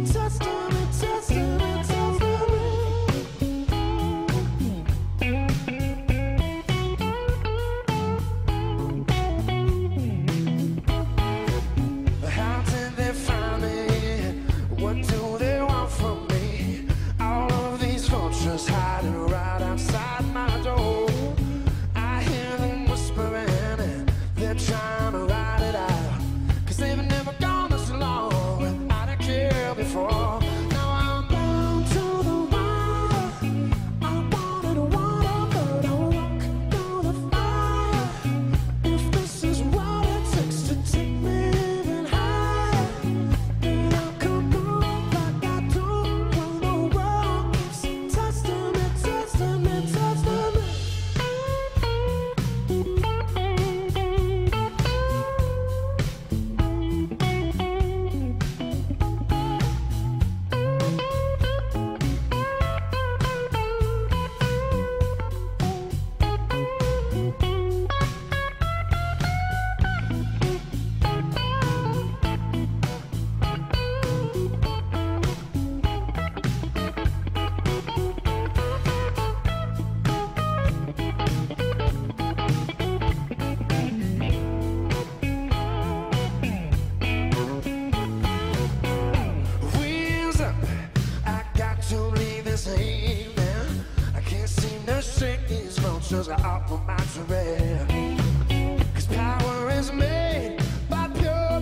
Off of my terrain. 'Cause power is made by pure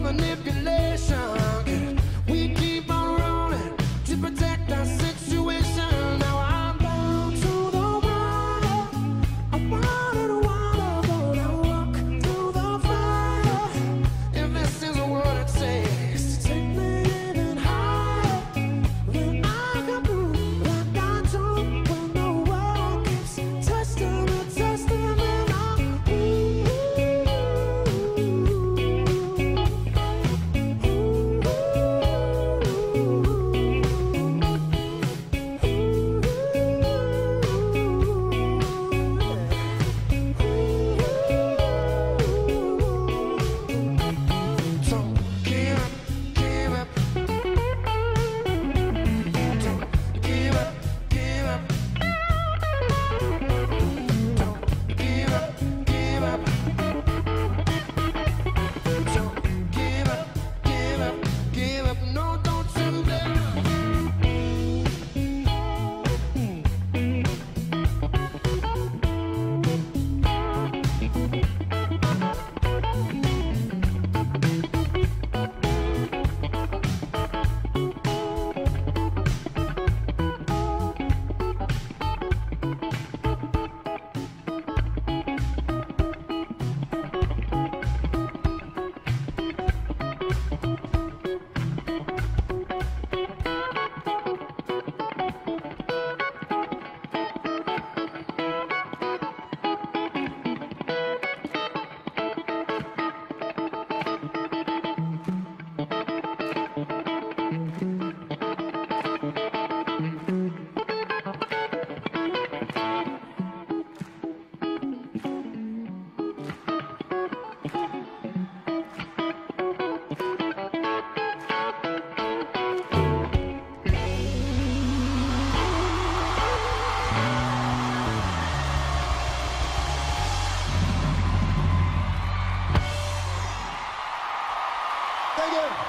manipulation. We keep on running to protect our situation. Now I'm bound to the water. I wanted water, but I walk through the fire. If this is what it takes to take me even higher, then I can prove like I do when the world keeps testing me. Thank you.